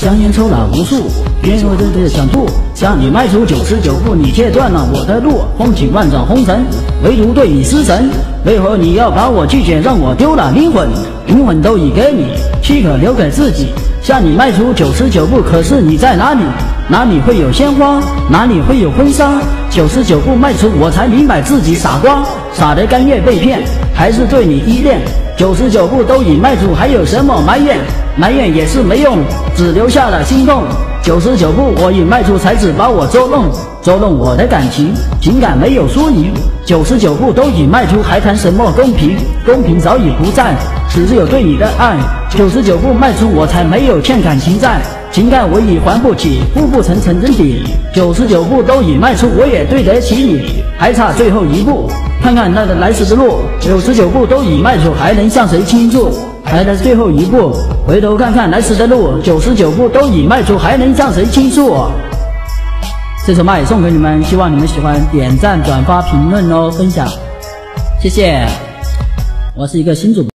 香烟抽了无数，别说这是想吐。向你迈出99步，你切断了我的路。风起万丈红尘，唯独对你失神。为何你要把我拒绝，让我丢了灵魂？灵魂都已给你，岂可留给自己？向你迈出99步，可是你在哪里？哪里会有鲜花？哪里会有婚纱？99步迈出，我才明白自己傻瓜，傻得甘愿被骗，还是对你依恋。99步都已迈出，还有什么埋怨？埋怨也是没用，只留下了心痛。99步我已迈出，才只把我捉弄，捉弄我的感情，情感没有输赢。99步都已迈出，还谈什么公平？公平早已不在，只有对你的爱。99步迈出，我才没有欠感情债，情感我已还不起，付不成真底。99步都已迈出，我也对得起你，还差最后一步，看看那个来时的路。99步都已迈出，还能向谁倾诉？还在最后一步，回头看看来时的路。99步都已迈出，还能向谁倾诉？这首麦送给你们，希望你们喜欢，点赞、转发、评论哦，分享，谢谢。我是一个新主播。